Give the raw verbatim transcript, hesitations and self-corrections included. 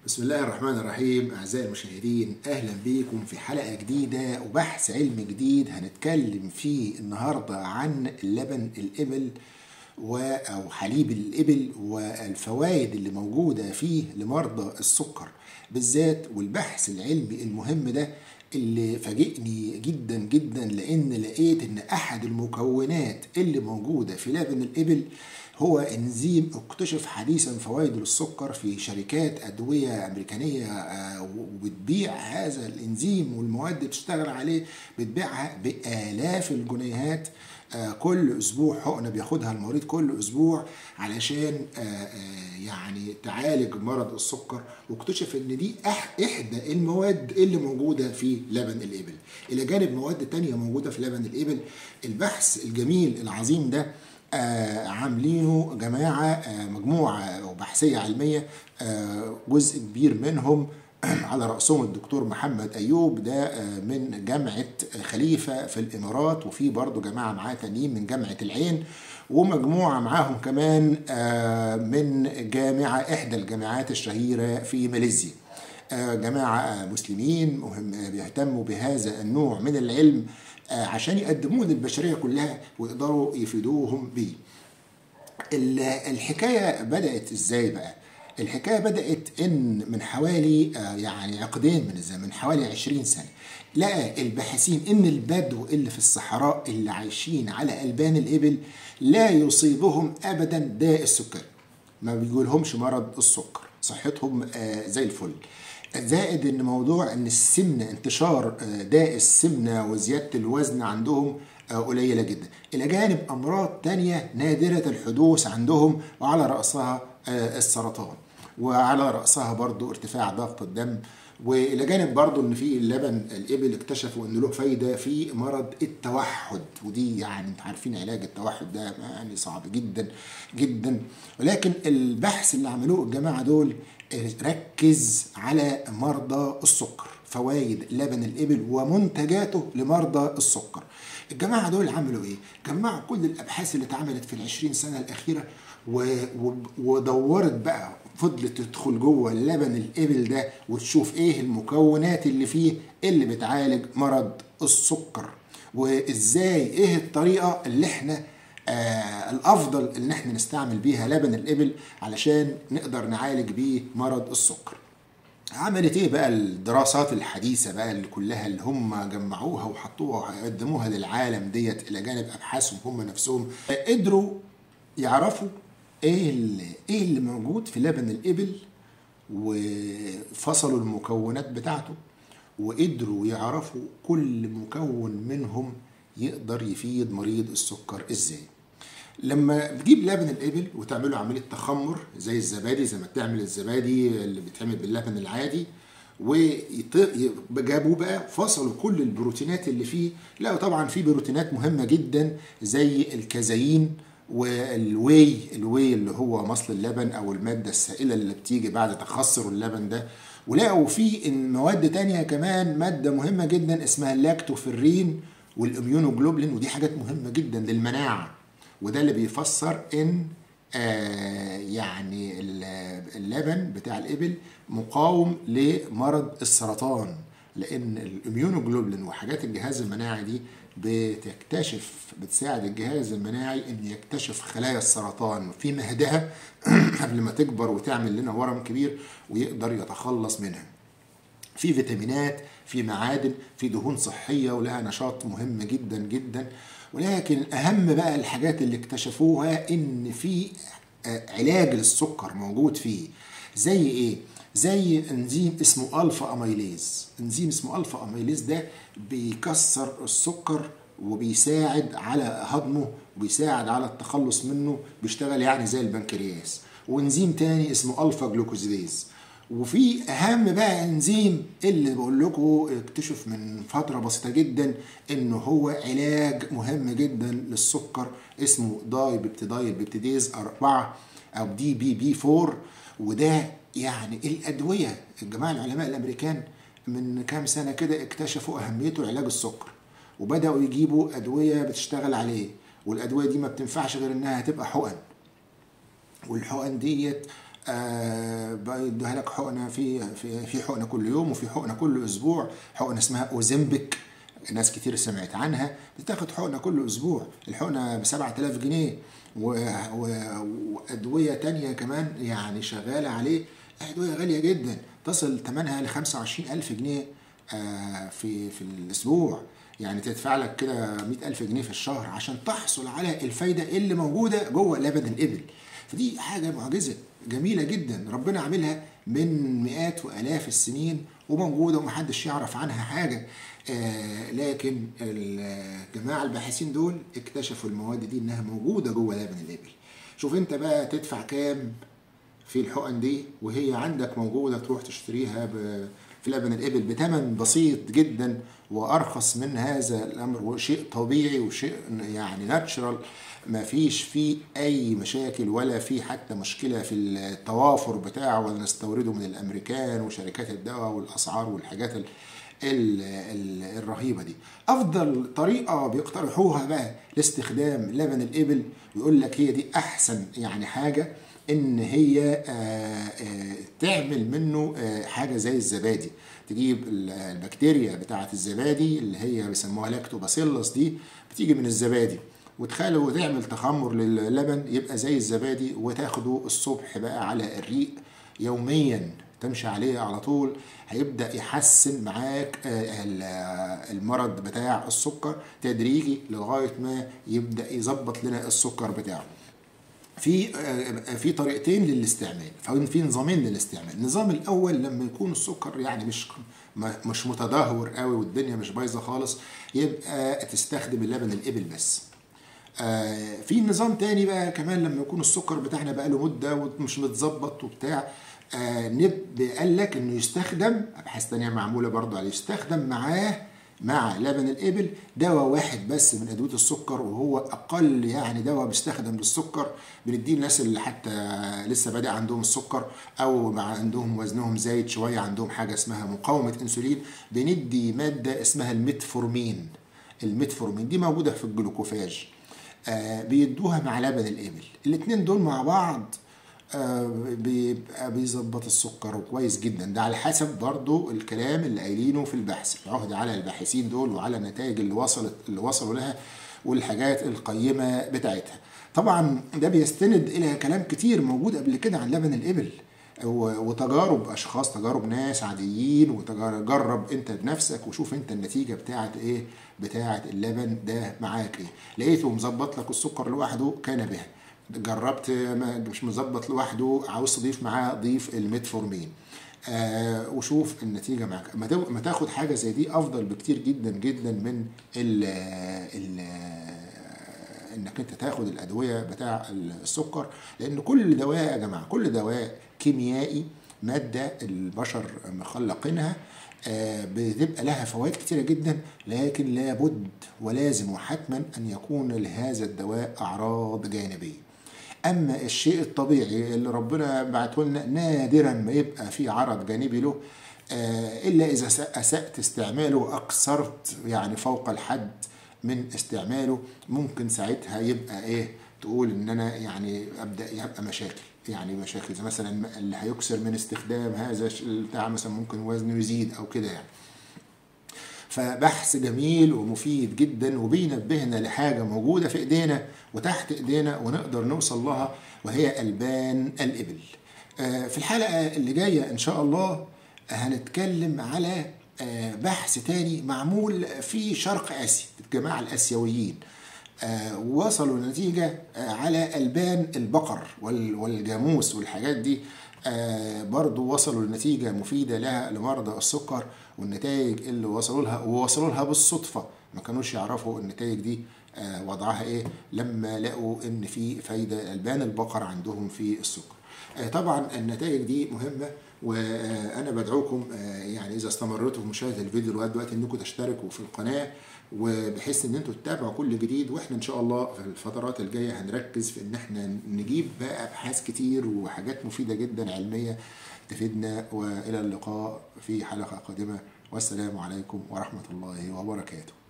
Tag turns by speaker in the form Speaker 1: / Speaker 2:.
Speaker 1: بسم الله الرحمن الرحيم. أعزائي المشاهدين، أهلا بكم في حلقة جديدة وبحث علمي جديد. هنتكلم فيه النهاردة عن اللبن الإبل أو حليب الإبل والفوائد اللي موجودة فيه لمرضى السكر بالذات. والبحث العلمي المهم ده اللي فاجئني جدا جدا، لأن لقيت إن أحد المكونات اللي موجودة في لبن الإبل هو انزيم اكتشف حديثا فوائده للسكر في شركات ادويه امريكانيه، وبتبيع هذا الانزيم والمواد اللي بتشتغل عليه بتبيعها بالاف الجنيهات كل اسبوع. حقنه بياخدها المريض كل اسبوع علشان يعني تعالج مرض السكر. واكتشف ان دي احدى المواد اللي موجوده في لبن الابل، الى جانب مواد تانية موجوده في لبن الابل. البحث الجميل العظيم ده آه عاملينه جماعة آه مجموعة بحثية علمية، آه جزء كبير منهم على رأسهم الدكتور محمد أيوب، ده آه من جامعة خليفة في الإمارات، وفي برضو جماعة معاه تانيين من جامعة العين، ومجموعة معاهم كمان آه من جامعة إحدى الجامعات الشهيرة في ماليزيا. آه جماعة مسلمين مهم بيهتموا بهذا النوع من العلم عشان يقدموه للبشرية كلها ويقدروا يفيدوهم بيه. الحكاية بدأت ازاي بقى؟ الحكاية بدأت ان من حوالي يعني عقدين من الزمن، من حوالي عشرين سنة، لقى الباحثين ان البدو اللي في الصحراء اللي عايشين على ألبان الإبل لا يصيبهم ابدا داء السكري، ما بيجولهمش مرض السكر، صحتهم زي الفل. زائد ان موضوع ان السمنه، انتشار داء السمنه وزياده الوزن عندهم قليله جدا، الى جانب امراض تانية نادره الحدوث عندهم، وعلى راسها السرطان، وعلى راسها برضو ارتفاع ضغط الدم. والى جانب برضو ان في اللبن الابل اكتشفوا ان له فايده في مرض التوحد، ودي يعني انتوا عارفين علاج التوحد ده يعني صعب جدا جدا. ولكن البحث اللي عملوه الجماعه دول ركز على مرضى السكر، فوائد لبن الإبل ومنتجاته لمرضى السكر. الجماعة دول عملوا ايه؟ جمعوا كل الأبحاث اللي اتعملت في العشرين سنة الأخيرة ودورت بقى، فضلت تدخل جوه اللبن الإبل ده وتشوف ايه المكونات اللي فيه اللي بتعالج مرض السكر، وازاي ايه الطريقة اللي احنا آه الافضل ان احنا نستعمل بيها لبن الابل علشان نقدر نعالج بيه مرض السكر. عملت ايه بقى الدراسات الحديثه بقى اللي كلها اللي هم جمعوها وحطوها وقدموها للعالم ديت، الى جانب ابحاثهم هم نفسهم، قدروا يعرفوا ايه اللي ايه اللي موجود في لبن الابل، وفصلوا المكونات بتاعته، وقدروا يعرفوا كل مكون منهم يقدر يفيد مريض السكر ازاي. لما تجيب لبن الابل وتعمله عمليه تخمر زي الزبادي، زي ما بتعمل الزبادي اللي بيتعمل باللبن العادي، وجابوا بقى فصلوا كل البروتينات اللي فيه. لا طبعا في بروتينات مهمه جدا زي الكازيين والواي، الواي اللي هو مصل اللبن او الماده السائله اللي بتيجي بعد تخثر اللبن ده. ولقوا في مواد تانية كمان، ماده مهمه جدا اسمها اللاكتوفيرين والاميونوجلوبولين، ودي حاجات مهمه جدا للمناعه. وده اللي بيفسر ان آه يعني اللبن بتاع الابل مقاوم لمرض السرطان، لان الاميونوجلوبولين وحاجات الجهاز المناعي دي بتكتشف بتساعد الجهاز المناعي ان يكتشف خلايا السرطان في مهدها قبل ما تكبر وتعمل لنا ورم كبير ويقدر يتخلص منها. في فيتامينات، في معادن، في دهون صحيه ولها نشاط مهم جدا جدا. ولكن اهم بقى الحاجات اللي اكتشفوها ان في علاج للسكر موجود فيه. زي ايه؟ زي انزيم اسمه الفا اميليز. انزيم اسمه الفا اميليز ده بيكسر السكر وبيساعد على هضمه وبيساعد على التخلص منه، بيشتغل يعني زي البنكرياس. وانزيم تاني اسمه الفا جلوكوزيديز. وفي اهم بقى انزيم اللي بقول لكم اكتشف من فتره بسيطه جدا انه هو علاج مهم جدا للسكر، اسمه داي بيبتيدايل بيبتيديز أربعة او دي بي بي أربعة. وده يعني الادويه، الجماعه العلماء الامريكان من كام سنه كده اكتشفوا اهميته علاج السكر، وبداوا يجيبوا ادويه بتشتغل عليه. والادويه دي ما بتنفعش غير انها تبقى حقن، والحقن ديت آه بيدوها لك حقنه في في في حقنه كل يوم، وفي حقنه كل اسبوع، حقنه اسمها اوزمبيك، ناس كتير سمعت عنها، بتاخد حقنه كل اسبوع، الحقنه ب سبعة آلاف جنيه، وادويه تانية كمان يعني شغاله عليه، ادويه غاليه جدا تصل ثمنها ل خمسة وعشرين ألف جنيه آه في في الاسبوع، يعني تدفع لك كده مئة ألف جنيه في الشهر عشان تحصل على الفايده اللي موجوده جوه لبن الابل. فدي حاجه معجزه جميله جدا ربنا عاملها من مئات والاف السنين وموجوده ومحدش يعرف عنها حاجه. آه لكن الجماعه الباحثين دول اكتشفوا المواد دي انها موجوده جوه لبن الابل. شوف انت بقى تدفع كام في الحقن دي وهي عندك موجوده، تروح تشتريها في لبن الابل بثمن بسيط جدا وارخص من هذا الامر، وشيء طبيعي وشيء يعني ناتشرال، ما فيش فيه اي مشاكل ولا في حتى مشكله في التوافر بتاعه، ولا نستورده من الامريكان وشركات الدواء والاسعار والحاجات ال ال ال الرهيبه دي. افضل طريقه بيقترحوها بقى لاستخدام لبن الابل، يقول لك هي دي احسن يعني حاجه، ان هي آآ آآ تعمل منه حاجه زي الزبادي. تجيب البكتيريا بتاعه الزبادي اللي هي بيسموها لاكتوباسيلس دي، بتيجي من الزبادي وتخلي وتعمل تخمر للبن يبقى زي الزبادي، وتاخده الصبح بقى على الريق يوميا، تمشي عليه على طول، هيبدأ يحسن معاك المرض بتاع السكر تدريجي لغاية ما يبدأ يظبط لنا السكر بتاعه. في في طريقتين للاستعمال، او في نظامين للاستعمال. النظام الاول لما يكون السكر يعني مش مش متدهور قوي والدنيا مش بايظه خالص، يبقى تستخدم اللبن الابل بس. آه في نظام تاني بقى كمان لما يكون السكر بتاعنا بقى له مده ومش متظبط وبتاع، آه نب قال لك انه يستخدم، ابحاث تانيه معموله برضه عليه، يستخدم معاه مع لبن الابل دواء واحد بس من ادويه السكر، وهو اقل يعني دواء بيستخدم للسكر بنديه الناس اللي حتى لسه بادئ عندهم السكر او مع عندهم وزنهم زايد شويه، عندهم حاجه اسمها مقاومه انسولين، بندي ماده اسمها الميتفورمين. الميتفورمين دي موجوده في الجلوكوفاج، آه بيدوها مع لبن الابل، الاثنين دول مع بعض آه بيبقى بيظبط السكر كويس جدا. ده على حسب برضو الكلام اللي قايلينه في البحث، العهد على الباحثين دول وعلى النتائج اللي وصلت اللي وصلوا لها والحاجات القيمه بتاعتها. طبعا ده بيستند الى كلام كتير موجود قبل كده عن لبن الابل وتجارب اشخاص، تجارب ناس عاديين، وتجرب انت بنفسك وشوف انت النتيجه بتاعت ايه، بتاعت اللبن ده معاك ايه. لقيته مظبط لك السكر لوحده كان بها، جربت مش مظبط لوحده عاوز تضيف معاه ضيف الميتفورمين، آه وشوف النتيجه معاك. ما تاخد حاجه زي دي افضل بكتير جدا جدا من ال ال انك انت تاخد الادويه بتاع السكر، لان كل دواء يا جماعه، كل دواء كيميائي ماده البشر مخلقينها آه بتبقى لها فوائد كتيره جدا، لكن لابد ولازم وحتما ان يكون لهذا الدواء اعراض جانبيه. اما الشيء الطبيعي اللي ربنا بعته لنا نادرا ما يبقى فيه عرض جانبي له، آه الا اذا اسأت استعماله واكثرت يعني فوق الحد من استعماله، ممكن ساعتها يبقى ايه، تقول ان انا يعني ابدا يبقى مشاكل، يعني مشاكل زي مثلا اللي هيكثر من استخدام هذا بتاع مثلا ممكن وزنه يزيد او كده يعني. فبحث جميل ومفيد جدا وبينبهنا لحاجه موجوده في ايدينا وتحت ايدينا ونقدر نوصل لها، وهي البان الابل. في الحلقه اللي جايه ان شاء الله هنتكلم على بحث تاني معمول في شرق اسيا، الجماعه الاسيويين وصلوا لنتيجه على البان البقر والجاموس والحاجات دي، برضو وصلوا لنتيجه مفيده لها لمرضى السكر، والنتائج اللي وصلوا لها ووصلوا لها بالصدفه، ما كانوش يعرفوا النتائج دي وضعها ايه لما لقوا ان في فايده البان البقر عندهم في السكر. طبعا النتائج دي مهمه، وانا بدعوكم يعني اذا استمرتوا في مشاهده الفيديو لغايه دلوقتي انكم تشتركوا في القناه، وبحيث ان انتوا تتابعوا كل جديد. واحنا ان شاء الله في الفترات الجايه هنركز في ان احنا نجيب بقى ابحاث كتير وحاجات مفيده جدا علميه تفيدنا. والى اللقاء في حلقه قادمه، والسلام عليكم ورحمه الله وبركاته.